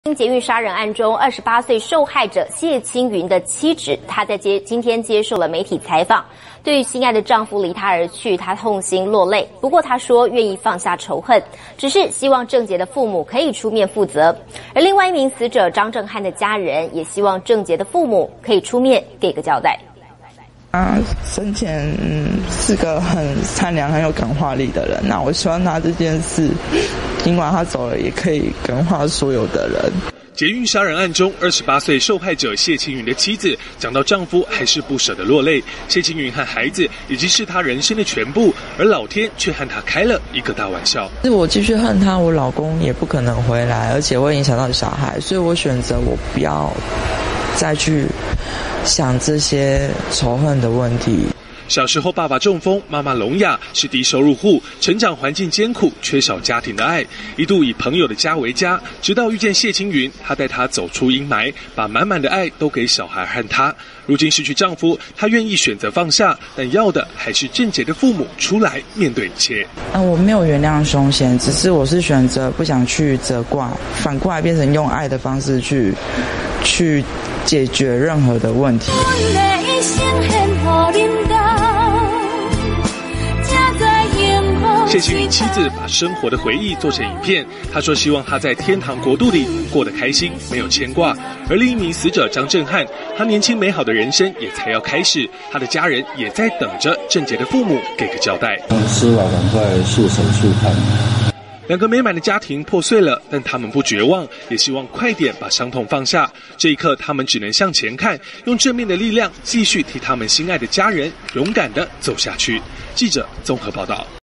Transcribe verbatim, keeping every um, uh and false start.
捷运杀人案中，二十八岁受害者谢青云的妻子，她在接今天接受了媒体采访，对于心爱的丈夫离她而去，她痛心落泪。不过她说愿意放下仇恨，只是希望郑捷的父母可以出面负责。而另外一名死者张正汉的家人也希望郑捷的父母可以出面给个交代。 他生前嗯是个很善良、很有感化力的人。那我希望他这件事，尽管他走了，也可以感化所有的人。 捷运杀人案中，二十八岁受害者谢青云的妻子讲到丈夫还是不舍得落泪。谢青云和孩子已经是她人生的全部，而老天却和她开了一个大玩笑。 是我继续恨他，我老公也不可能回来，而且会影响到小孩，所以我选择我不要再去想这些仇恨的问题。 小时候，爸爸中风，妈妈聋哑，是低收入户，成长环境艰苦，缺少家庭的爱，一度以朋友的家为家。直到遇见谢青云，她带她走出阴霾，把满满的爱都给小孩和她。如今失去丈夫，她愿意选择放下，但要的还是郑捷的父母出来面对一切。 啊，我没有原谅凶嫌，只是我是选择不想去责怪，反过来变成用爱的方式去去解决任何的问题。 谢青云妻子把生活的回忆做成影片，她说希望他在天堂国度里过得开心，没有牵挂。而另一名死者张正汉，他年轻美好的人生也才要开始，他的家人也在等着郑捷的父母给个交代。 司法赶快速审速判。 两个美满的家庭破碎了，但他们不绝望，也希望快点把伤痛放下。这一刻，他们只能向前看，用正面的力量继续替他们心爱的家人勇敢地走下去。记者综合报道。